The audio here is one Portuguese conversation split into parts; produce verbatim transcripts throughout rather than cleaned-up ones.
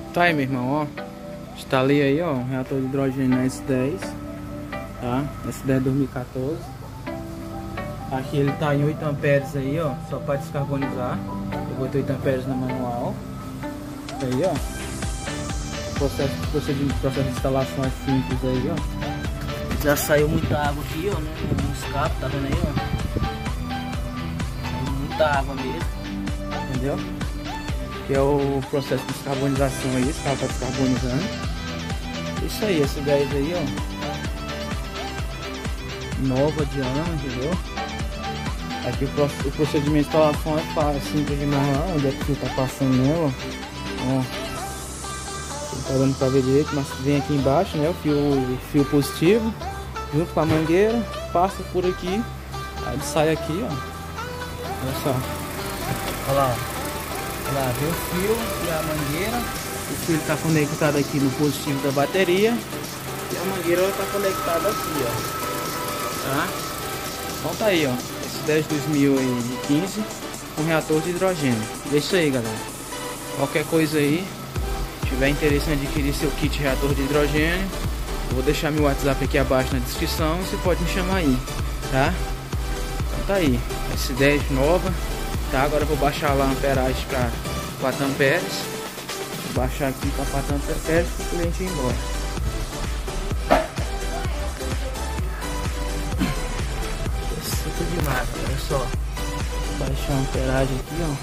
Tá aí, meu irmão, ó. Instalei aí, ó, um reator de hidrogênio na S dez, tá? S dez dois mil e quatorze. Aqui ele tá em oito amperes aí, ó, só para descarbonizar. Eu botei oito amperes na manual. Aí, ó. O processo, procedimento, processo de instalação é simples aí, ó. Já saiu muita água aqui, ó, no, no escape, tá vendo aí, ó? Saiu muita água mesmo, entendeu? Que é o processo de descarbonização aí, esse carro tá descarbonizando. Isso aí, esse dez aí, ó. Nova de ano, entendeu? Aqui o, o procedimento de instalação é fácil, simples demais lá, onde é que o fio tá passando nela, ó. Não tá dando pra ver direito, mas vem aqui embaixo, né? O fio, o fio positivo, junto com a mangueira, passa por aqui, aí ele sai aqui, ó. Olha só. Olha lá, ó. Olha lá, vem o fio e a mangueira. O fio está conectado aqui no positivo da bateria e a mangueira está conectada aqui, ó. Tá? Então tá aí, ó. S dez dois mil e quinze com reator de hidrogênio. É isso aí, galera. Qualquer coisa aí, tiver interesse em adquirir seu kit reator de hidrogênio, eu vou deixar meu WhatsApp aqui abaixo na descrição. Você pode me chamar aí, tá? Então tá aí. S dez nova, tá? Agora eu vou baixar lá a amperagem para quatro amperes. Vou baixar aqui para quatro amperes para o cliente ir embora. Isso demais, olha só. Vou baixar a amperagem aqui, ó.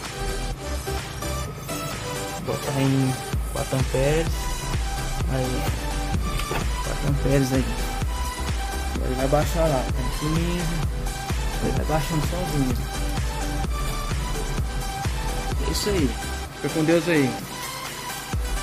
Vou botar em quatro amperes. Aí, quatro amperes aí. Agora ele vai baixar lá, tá quinze. Ele vai baixando sozinho. É isso aí. Fica com Deus aí.